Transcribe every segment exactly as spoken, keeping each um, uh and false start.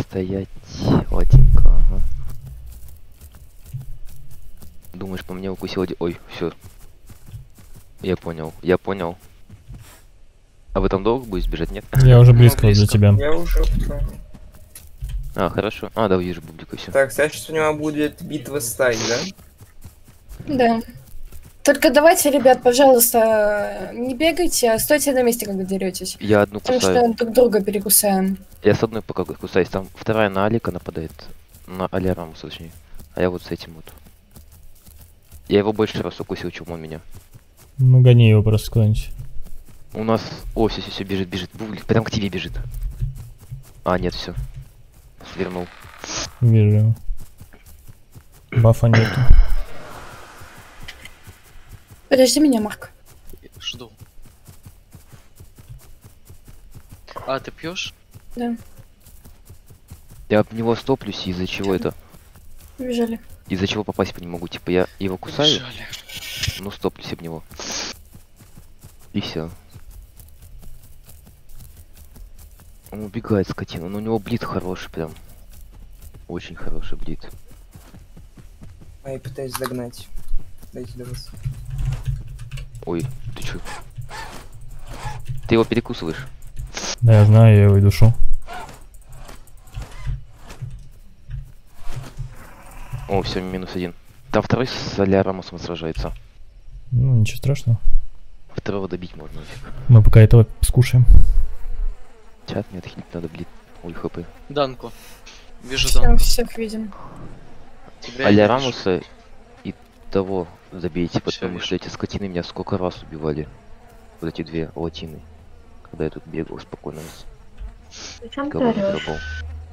стоять. Латинка, ага. Думаешь, по мне укусил один... Ой, все. Я понял, я понял. А вы там долго будете бежать, нет? Я уже близко, близко. Для тебя. Я уже... А, хорошо. А, да, вижу бублика, все. Так, значит, у него будет битва стай, да? Да. Только давайте, ребят, пожалуйста, не бегайте, а стойте на месте, когда деретесь. Я одну Потому кусаю. что друг друга перекусаем. Я с одной пока кусаюсь, там вторая на Алика нападает. На Аля Рамуса, точнее. А я вот с этим вот. Я его больше раз укусил, чем он меня. Ну гони его просто куда-нибудь. У нас... О, все, все, все, бежит, бежит. Бублик прям к тебе бежит. А, нет, все. Свернул. Вижу его. Бафа нету. Подожди меня, Марк. Жду. А, ты пьешь? Да, Я об него стоплюсь, из-за чего это? убежали. Из-за чего попасть по не могу. Типа я его кусаю, Убежали. ну стоплюсь об него. И все. Он убегает, скотина, но у него блит хороший прям. Очень хороший блит. А я пытаюсь догнать. Дайте до вас. Ой, ты чё? Ты его перекусываешь? Да, я знаю, я его и душу. О, все, минус один. Там второй с Аля Рамосом сражается. Ну, ничего страшного. Второго добить можно. Мы пока этого скушаем. Чат, мне отхилить надо, блин. Ой, хп. Данку. Вижу Все, Данку. всех видим. Тебя Аля я вижу. Рамуса и того забейте, Всё, потому вижу. что эти скотины меня сколько раз убивали. Вот эти две латины. Когда я тут бегал спокойно. Зачем ты Кого не орешь? грабал.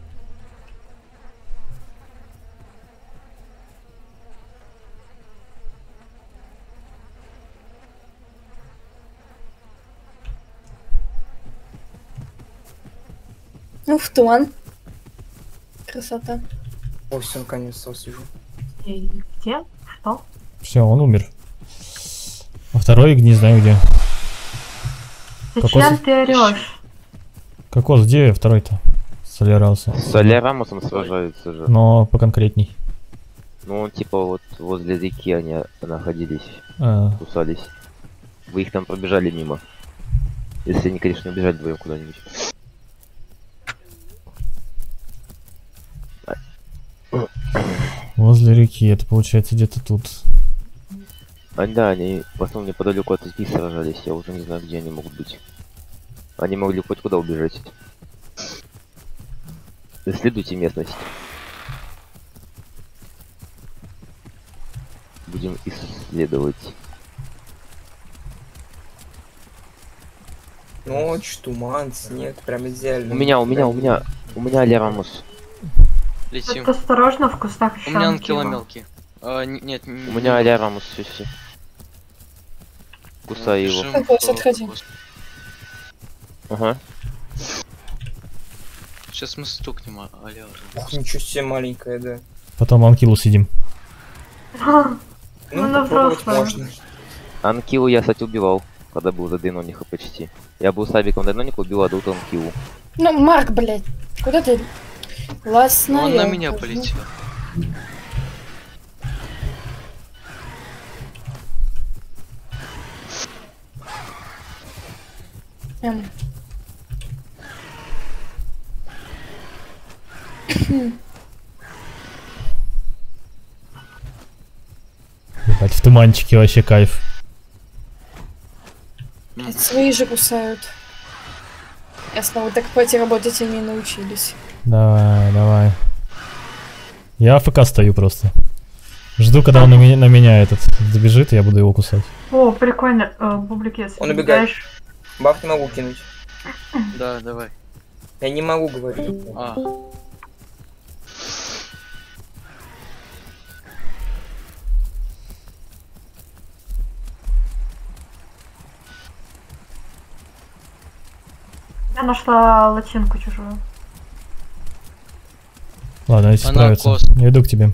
Ну, в туман. Красота. О, все, наконец-то сижу. И где? Что? Все, он умер. А второй не знаю где. Зачем Кокос? ты орешь? Кокос, где второй-то? Солярался. С Аля Рамосом сражаются же. Но поконкретней. Ну, он типа вот возле реки они находились, А, кусались. Вы их там пробежали мимо. Если они, конечно, убежали вдвоем куда-нибудь. возле реки, это получается где-то тут. А да, они в основном неподалеку от реки сражались, я уже не знаю, где они могут быть. Они могли хоть куда убежать. Исследуйте местность. Будем исследовать. Ночь, туман, снег, прям идеально. У меня, у меня, у меня, у меня Аля Рамос. Летим. Тут осторожно, в кустах еще У меня анкила. анкила мелкий. А, н- нет, У меня Аля Рамос, все, все. Кусай его. Кокос, отходи. Ага. Сейчас мы стукнем, а Аля. Ух, ничего себе маленькая, да. Потом анкилу съедим. Ну, Ну, попробовать взрослая. можно. Анкилу я, кстати, убивал, когда был за Дейнониха почти. Я был с Абиком Дейноника, убил одну Анкилу. Ну, Марк, блядь, куда ты? Ласна. Он на меня полетел. Эм. Ебать, в туманчике вообще кайф. Блядь, свои же кусают. Ясно, вы так в пати работать и не научились. Давай, давай. Я АФК стою просто. Жду, когда он на меня, на меня этот добежит, и я буду его кусать. О, прикольно. Э, Бублик, если Он ты убегает. убегаешь- Баф не могу кинуть. Да, давай. Я не могу говорить. А, Я нашла латинку чужую. Ладно, если Она справится. кос. Я иду к тебе.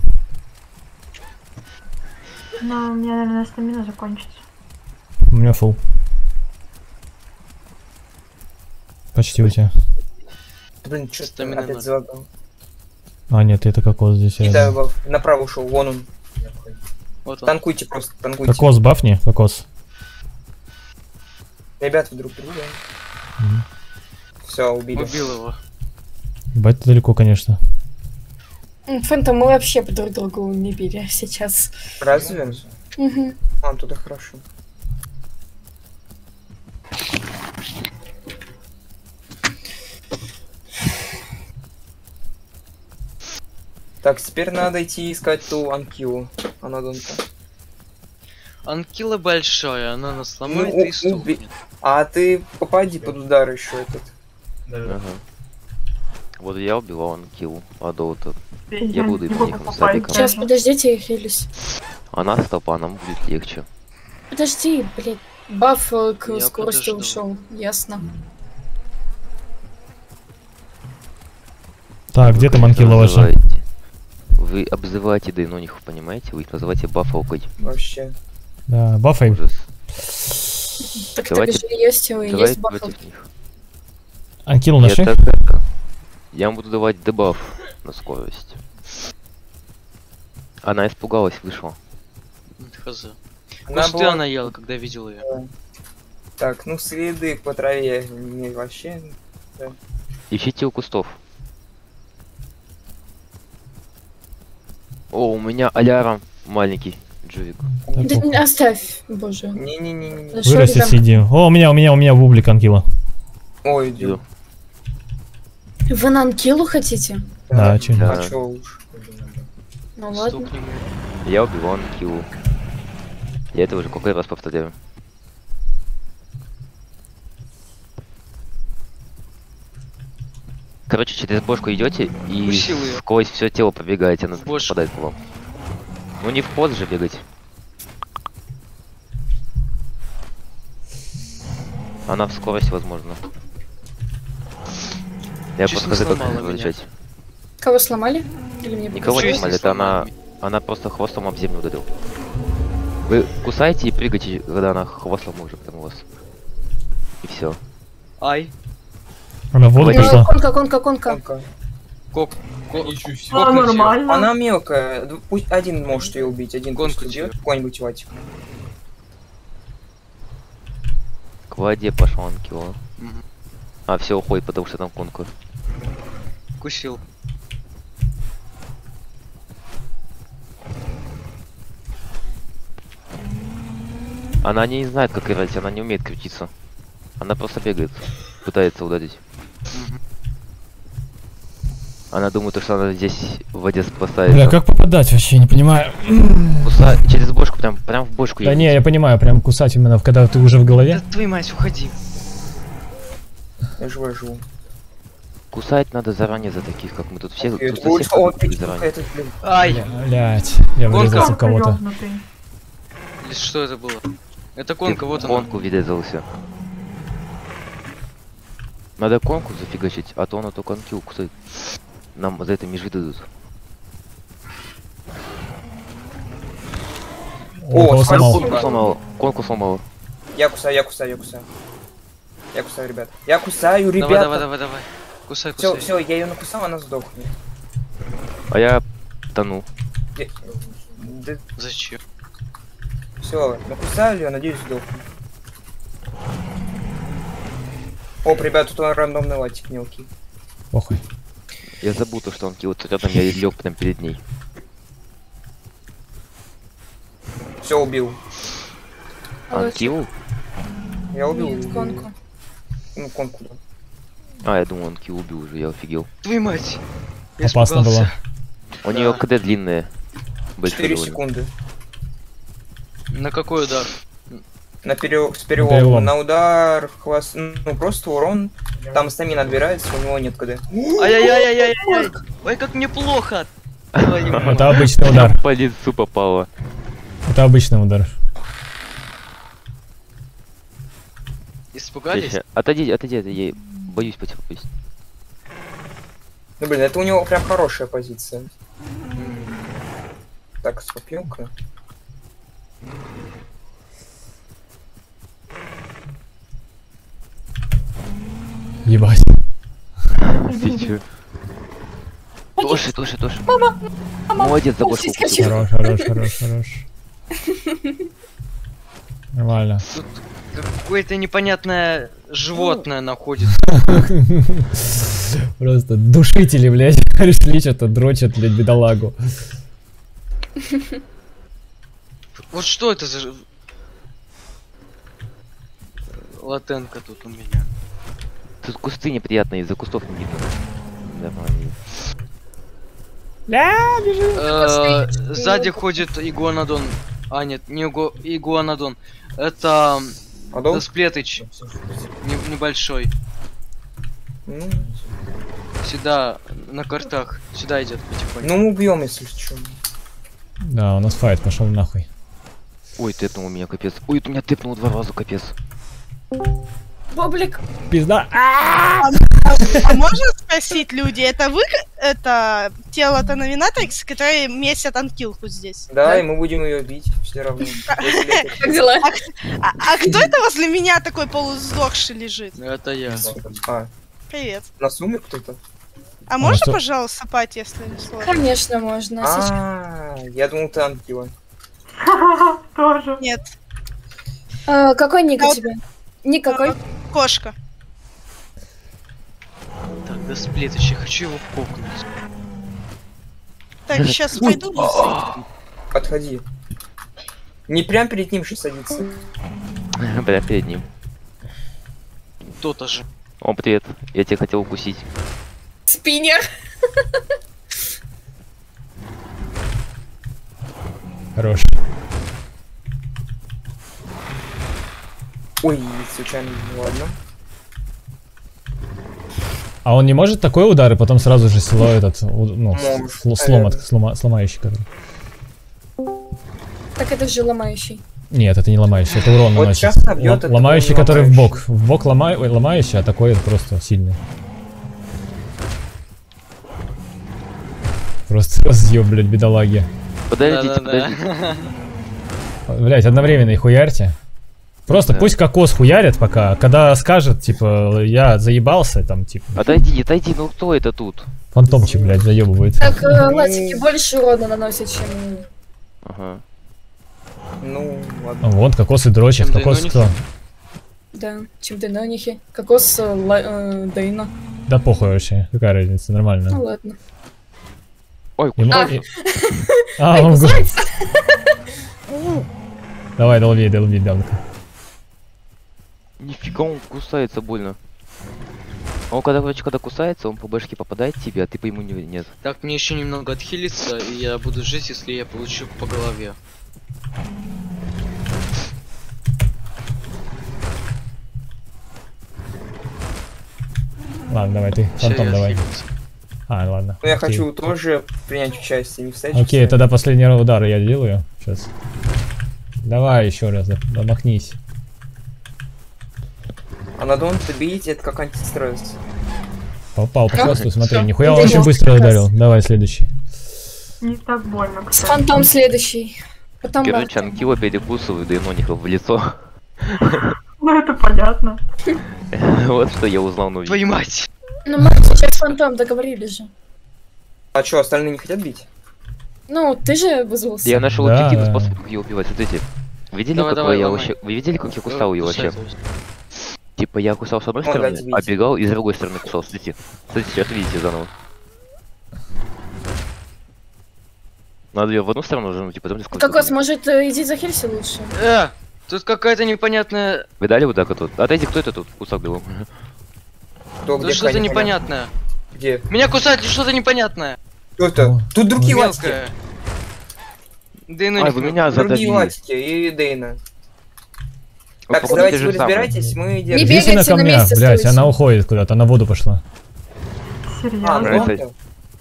Но у меня, наверное, стамина закончится. У меня фул. Почти у тебя. Блин, что ты Стамина опять надо. залагал? А, нет, это кокос здесь. И рядом. да, баф. Направо ушел, вон он. Вот он. Танкуйте просто, танкуйте. Кокос бафни? Кокос. Ребят, вы друг друга. Мгм. Все, убили. Убил его. Ебать, ты далеко, конечно. М, Фэнтом, мы вообще друг другу не били сейчас. Разве? Мгм. А, туда хорошо. Так, теперь надо идти искать ту анкилу. Она донка. Анкила большая, она нас сломает Ну, и у- стукнет. А ты попади под удар еще этот. Ага. Вот я убивал он килл Адоута. Я буду не по могу них попасть забегать. Сейчас, даже. подождите, я хилюсь. Она с топаном будет легче. Подожди, блядь. Баф э, к Я скорости подожду. ушел. Ясно. Так, где там анкила ваша? Называете- Вы обзываете дейнонихов, понимаете? Вы их называете бафалкой. Вообще. Да, бафай. Ужас. Так Давайте- так же есть, э, Давайте есть баф. против них. Анкилу И нашли? это атака. Я вам буду давать дебаф на скорость. Она испугалась, вышла. Хз. Она Кусты была- она ела, когда видел ее. Так, ну следы по траве не вообще. Ищите у кустов. О, у меня алярм маленький, Джувик. Так, Да ох. не- оставь, боже. Не-не-не-не. Да что Вырастет, там? сидим. О, у меня, у меня, у меня бублик анкила. Ой, Иду. иди. Вы на анкилу хотите? Да, чё? Да. А чё уж. Ну ладно. Стукнем. Я убивал киллу. Я это уже какой раз повторяю. Короче, через бошку идете и Укусил её. сквозь все тело побегаете, она В бошку. попадает к вам. Ну не в пост же бегать. Она в скорость, возможно. Я Чуть не подскажу, как сломала их меня. различать. Кого сломали? Или мне Никого не Чуть не сломали, это она, сломали. она просто хвостом об землю ударила. Вы кусаете и прыгаете, когда она хвостом уже прям у вас. И все. Ай. Она в воду Ой, Ну, пошла. конка, конка, конка. Конка. Кок. Ко- А, кокнуть её. нормально. Она мелкая. д- Пусть один может ее убить, один пусть Конку убьет. тебе. Какой-нибудь ватик. К воде пошел анкила. Мгм. А, все уходит, потому что там конкур. Кусил. Она не знает, как играть, она не умеет крутиться. Она просто бегает, пытается ударить. Мгм. Она думает, что она здесь в воде спасается. Бля, как попадать вообще, не понимаю. Куса- через бошку, прям, прям в бошку Да едет. не, я понимаю, прям кусать именно, когда ты уже в голове. Да твою мать, уходи. Я живу, я живу. Кусать надо заранее за таких, как мы тут все. Это Тут за ульт- всех О, как бы пить, заранее. этот, блин. Ай. Блять, я врезался в кого-то. ёбнутый. Или что это было? Это Ты конка, вот она. конку врезался. Надо конку зафигачить, а то она только конки кусает. Нам за это межи дадут. О, кого спасибо. сломал. Конку сломала. Конку сломала. Я кусаю, я кусаю, я кусаю. Я кусаю, ребят. Я кусаю, Давай, ребята. давай, давай, давай. Кусай, Все, кусай. все, я ее накусал, она сдохнет. А я тону. Я- Да, Зачем? все, накусали ее, надеюсь, сдохнет. Оп, ребят, тут он рандомный латик мелкий. Похуй. Я забыл то, что он вот рядом, я лег прям перед ней. Все, убил. Анкил? Я убил. Нет, конку. Ну, конку, да. А, я думал, анкил убил уже, я офигел. Твою мать. Я Опасно испугался. было. У Да. нее КД длинные. Большие четыре довольно. секунды. На какой удар? На пере... с перелома. перелом. На удар, хвост, ну просто урон. Там стамина отбирается, у него нет КД. Ай-яй-яй-яй-яй. Ой, как мне плохо. Твою мать. Это обычный удар. По лицу попало. Это обычный удар. Испугались? Ща- Отойди, отойди, отойди, я боюсь потерять. боюсь. Ну блин, это у него прям хорошая позиция. Так, спопилка. Ебать. Ты чё? Туши, туши, туши. Мама! Молодец, за бошку. Хочу. Хорош, хорош, хорош, хорош. Нормально. Тут какое-то непонятное животное находится. Просто душители, блядь, пришли, что-то дрочат, блядь, бедолагу. Вот что это за... ж- Латенка тут у меня. Тут кусты неприятные, из-за кустов не видно. Давай. Э, Сзади ходит игуанодон. А, нет, не игу- игуанодон. Это Адол? Досплетыч. Не- Небольшой. Ну, Сюда, на картах. Сюда идет потихоньку. ну, мы убьем, если что. Да, у нас файт, пошел нахуй. Ой, тэпнул меня, капец. Ой, ты меня тэпнул два раза, капец. Бублик. Пизда. А можно спросить, люди, это вы, это тело Тановинатрикс, которые месят анкилку здесь? Да, и мы будем ее бить все равно. Если это- Как дела? А, а кто это возле меня такой полусдохший лежит? Это я. А, Привет. на сумме кто-то? А можно, что- пожалуйста, пать, если не сложно? Конечно, можно. А сейчас- А, я думал, ты ангела. Тоже. Нет, А, какой ник у Вот. тебя? Никакой. кошка. Так, Досплетыч, я хочу его кокнуть. Так, сейчас пойду. Подходи. Не прям перед ним же садиться. Прям перед ним. То-то же. О, привет. Я тебя хотел укусить. Спиннер. Хорош. Ой, случайно, ну ладно. А он не может такой удар и потом сразу же село этот, у- ну, Может, сло- слом, от- наверное. слома- сломающий который. Так это же ломающий. Нет, это не ломающий, это урон Вот наносит. сейчас набьет, Лом- это ломающий, не который в бок. ломающий. В бок лома... ой, ломающий, а такой это просто сильный. Просто разъеб, блядь, бедолаги. Подождите, Да-да-да. подождите. Блядь, одновременно и хуярьте. Просто Да. пусть кокос хуярит пока, когда скажет, типа, я заебался, там, типа, Отойди, отойди, ну кто это тут? фантомчик, блядь, заебывает. Так, э, латики больше урона наносят, чем... Ага. Ну, ладно. Вот, кокос и дрочит, Чем кокос Дейнонихи? кто? Да, чем Дейнонихи. Кокос э, ла- э, Дейна. Да похуй вообще, какая разница, нормально. Ну ладно. Ой, Ему- А. и- А, Ай, он го- кусается. Давай, долби, долби, дамка. нифига он кусается больно. Он когда, короче, когда кусается, он по башке попадает тебе, а ты по ему не... нет. Так, мне еще немного отхилиться, и я буду жить, если я получу по голове. Ладно, давай ты, Всё, фантом я давай. отхилился. А, ладно. Ну, я окей. хочу тоже принять участие, не встать. Окей, тогда последний удар я делаю. Сейчас. Давай еще раз, да- домахнись. Анадон добить, это как антистресс. Попал, пожалуйста, смотри, Всё. нихуя он Иди, очень вот, быстро как ударил. раз. Давай следующий. Не так больно, С кстати. фантом следующий. Потом Короче, Марк. анкила перекусывает Дейнонихов в лицо. Ну это понятно. Вот что я узнал новый. Твою мать! Ну, Марк сейчас фантом, договорились же. А что, остальные не хотят бить? Ну, ты же вызвался. Я нашел Да, эффективный да. способ, как ее убивать. Смотрите. Видели, Давай, какой давай, я ломай. вообще... Вы видели, как я кусал ее вообще? Кусай, Типа я кусал с одной Ну, стороны, дайте видеть. а бегал и с другой стороны кусал. Смотрите. Смотрите, сейчас видите заново. Надо ее в одну сторону нажимать, типа, потом несколько. Кокос, может, э, иди за Хельси лучше? Э, тут какая-то непонятная... Вы дали вот так вот? Отойди, кто это тут? Кусок был. Кто, Тут где, что-то какая непонятное. Где? Меня кусает что-то непонятное. Кто это? О, Тут другие латики. Мелкое. Да и ну Ай, них вы много. меня Другие задавили. латики и Дейна. Вы, Так, походу, давайте те вы же самые. разбирайтесь, мы Не держим. Иди на бегайте, на камня, месте блядь, стойте. она уходит куда-то, она в воду пошла. А, Серьезно? ну это- ладно.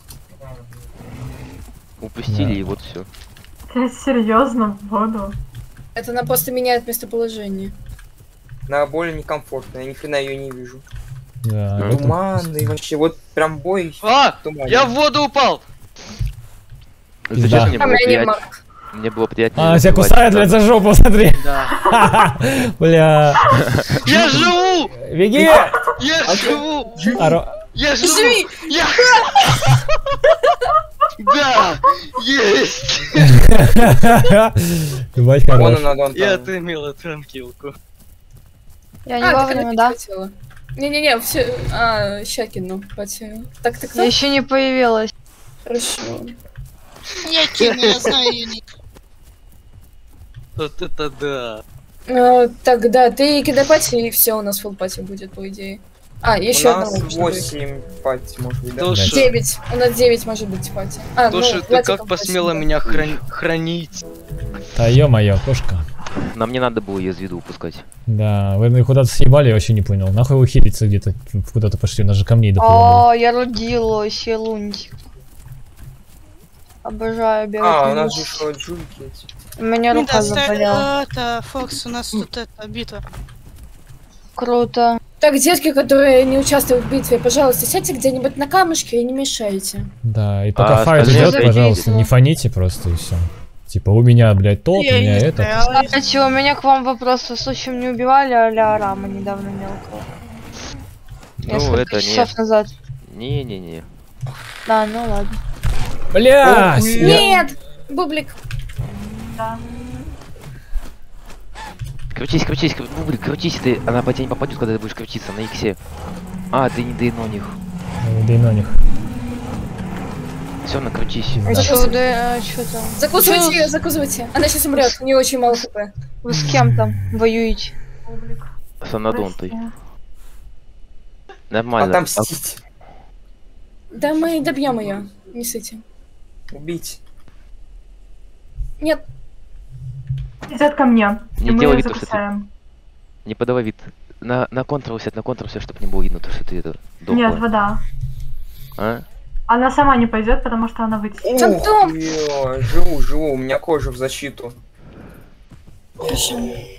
Упустили, Да. и вот все. Ты серьезно в воду? Это она просто меняет местоположение. На более некомфортно, я ни хрена ее не вижу. Да, Ну, это- Туман, и вообще, вот прям бой. А! Туман. Я в воду упал! Если Пизда. честно, мне А было меня не приятнее. Марк. Мне было приятнее. А, тебя убивать, кусает, да. блядь, за жопу, смотри. Да. Бля. Я живу! Беги! Я живу! Аро- Я живу! Живи! Я... Да! Есть! Ебать Вон хорош. она, вон Я там. отымела транкилку. Я не А, вовремя, так да? хотела. Не-не-не, все. А, ща кину. Пати. Так, так, Я так. еще не появилась. Хорошо. Я кину, я знаю ее ник. Вот это да. А, так, да, ты кидай пати, и все, у нас фулл пати будет, по идее. А, У еще одна нас может быть. восемь пати, может быть, да? Тоша, Девять. У нас девять может быть пати. А, Тоша, ну, ты хватит как там посмела восемь, да. меня хран- хранить? Да ё-моё, кошка. Нам не надо было ее из виду упускать. Да, вы куда-то съебали, я вообще не понял. Нахуй вы хилиться где-то, куда-то пошли, у нас же камней до хуя было. О, я родилась, я лунтик. Обожаю бегать. А, на у нас лес. же еще джульки эти. У меня рука Да, заболела. ста- Это, Фокс, у нас тут это, битва. Круто. Так, детки, которые не участвуют в битве, пожалуйста, сядьте где-нибудь на камушке и не мешайте. Да, и пока А файт остальные идет, зайдите. пожалуйста, не фоните просто и все. Типа у меня, блядь, тот, у Я и меня не этот. старалась. Кстати, у меня к вам вопрос. Вы случаем не убивали а-ля Рама недавно мелкого? Ну, Несколько это часов не... назад. Не-не-не. Да, ну ладно. Бля! Ох, я- Нет! Бублик. Да. Крутись, крутись, кру- бублик, крутись, ты. Она по тебе не попадет, когда ты будешь крутиться на иксе. А, ты не дай на них. Да и на них. Все, накрутись. Да. Чё, да, а, чё там? Закусывайте Чё ее, закусывайте. Она сейчас умрет, у нее очень мало хп. Вы с кем там воюете? Публик. С Анадонтой. Прости. Нормально. Отомстить. Да мы добьем ее, не сыте. Убить. Нет, Идет ко мне. Не и мы делай ее вид, что ты- закусаем. Не подавай вид. На, на контрол сядь, на контрол сядь, чтобы не было видно, то, что ты это Нет, дохла. вода. А? Она сама не пойдет, потому что она вытечет. Фантом! Ух, ё, живу, живу, у меня кожа в защиту. хорошо.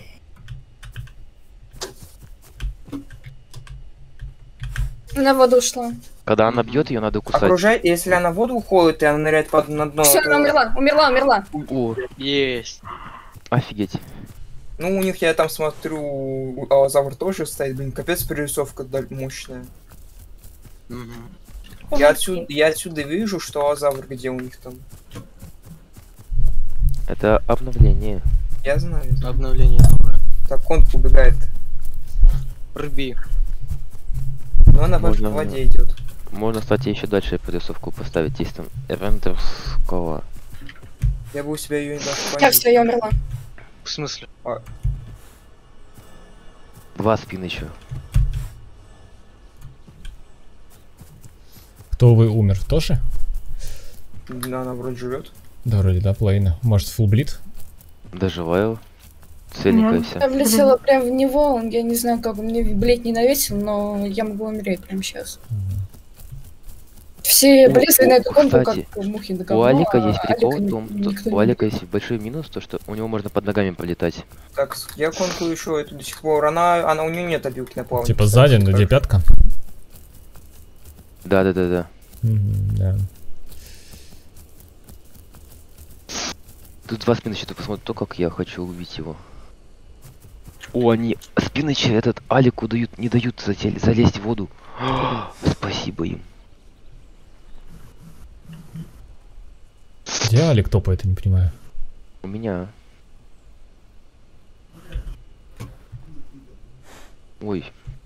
На воду ушла. Когда она бьет, ее надо кусать. Окружай, если она в воду уходит, и она ныряет под на дно. Все, то- она умерла, умерла, умерла. О, Есть. офигеть. Ну, у них, я там смотрю, аллозавр тоже стоит, блин, капец, прорисовка да- мощная. Мгм. Я отсюда, я отсюда вижу, что аллозавр где у них там. Это обновление. Я знаю. Обновление новое. Так, он убегает. Рби. Но она в Можно- в воде идет. Можно, кстати, еще дальше прорисовку поставить. Есть там Эвентерс Кола. Я бы у себя ее не дал Так, все, я умерла. В смысле? Два спин еще. Кто вы умер? Тоши? Да, она вроде живет. Да, вроде, да, половина. Может, фулблит? Доживаю. Целенькая Нет. вся. Я влетела прям в него, я не знаю, как он мне блять не навесил, но я могу умереть прямо сейчас. Все О, близкие на эту комнату, кстати, как мухи на У говно, Алика а есть прикол Алика в том, ни- никто что не у Алика есть большой минус, то что у него можно под ногами полетать. Так, с- я конку еще эту до сих пор. Она, она у нее нет обилки на плавание. Типа кстати, сзади, ну так. где пятка? Да, да, да, да. Мгм, да. Тут два спиноча, ты посмотри, то как я хочу убить его. О, они спиночи этот Алику дают, не дают затель- залезть в воду. Спасибо им. Где Алик топает, я не понимаю. У меня. Ой.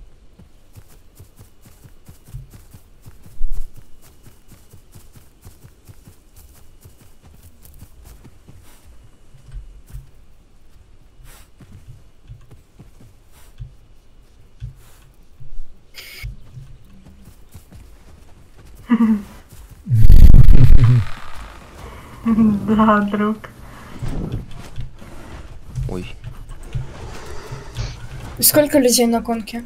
Да, друг. Ой. Сколько людей на конке?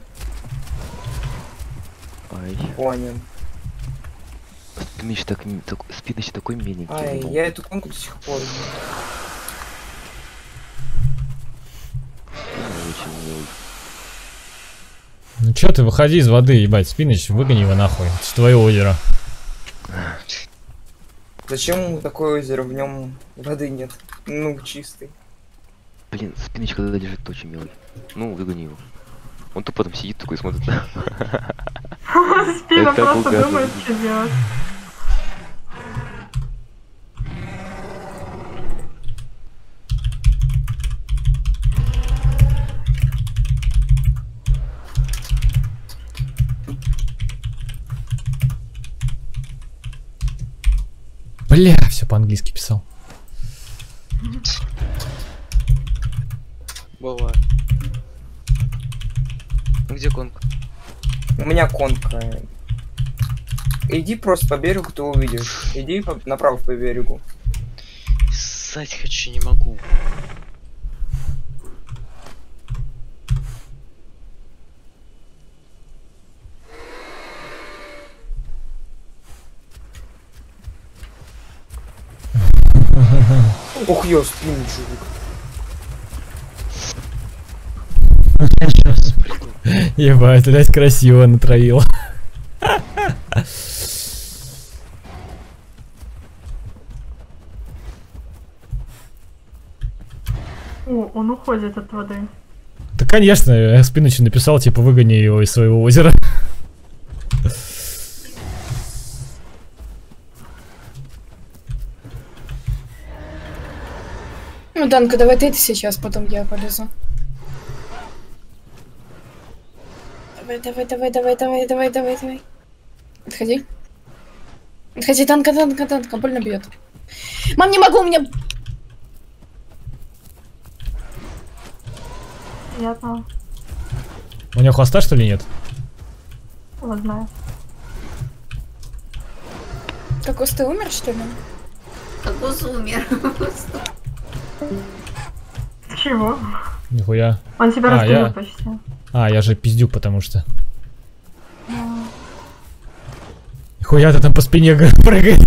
Ай. Понял. Спиныч, так, м- так, спиныч такой миленький. Ай, был. я эту конку до сих пор. Очень милый. Ну чё ты, выходи из воды, ебать, Спиныч, выгони его нахуй. Это ж твое озеро. Зачем ему такое озеро? В нем воды нет. Ну, чистый. Блин, спиныч, когда лежит, очень милый. Ну, выгони его. Он тупо там сидит такой, смотрит. Спина Это просто угадно. думает, что делать. Бля, все по-английски писал. Бывает. Где конка? У меня конка. Иди просто по берегу, ты увидишь. Иди по- направо по берегу. Ссать хочу, не могу. Ох, ё, спин, чувак. Сейчас приду. Ебать, блядь, красиво натроила. О, он уходит от воды. Да, конечно, я Спинычу написал, типа, выгони его из своего озера. Ну, Данка, давай ты это сейчас, потом я полезу. Давай, давай, давай, давай, давай, давай, давай, давай. Отходи. Отходи, Данка, Данка, Данка, больно бьет. Мам, не могу, у меня... Я знаю. У него хвоста, что ли, нет? Вот знаю. Кокос, ты умер, что ли? Кокос умер. Чего? Нихуя. Он тебя А, раскрыл я- почти. А, я же пиздюк, потому что. Нихуя ты там по спине прыгает.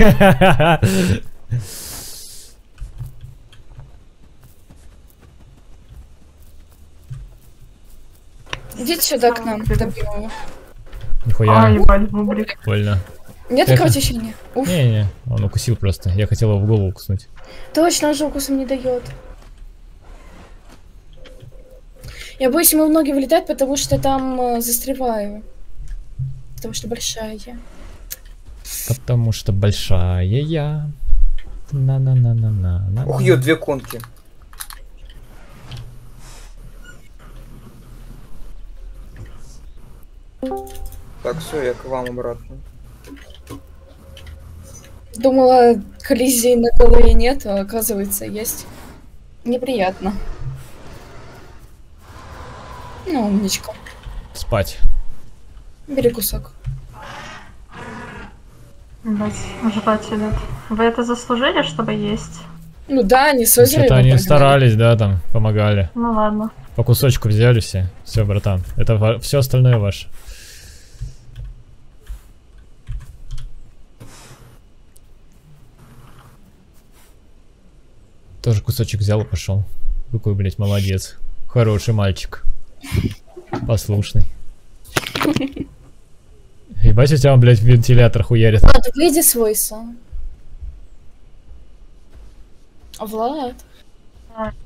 Идите сюда к нам, добьем его. А, Нихуя, ебать, бублик. больно. Нет Это- кровотечения? Уф, Не-не, он укусил просто. Я хотел его в голову укуснуть. точно, он же укусом не дает. Я боюсь ему в ноги вылетать, потому что там э, застреваю. Потому что большая я. Потому что большая я. На-на-на-на-на. Ох, ё, две конки. Так, все, я к вам обратно. Думала, коллизии на голове нет, а оказывается есть. Неприятно. Ну, умничка. Спать. Бери кусок. Ебать, жрать идет. Вы это заслужили, чтобы есть? Ну да, они с озера Что-то его они прогнали. старались, да, там, помогали. Ну ладно. По кусочку взяли все. Все, братан. Это все остальное ваше. Тоже кусочек взял и пошел. Какой, блядь, молодец. Хороший мальчик. Послушный. Ебать, у тебя, блядь, вентилятор хуярит. Влад, выйди с войса. Влад. А,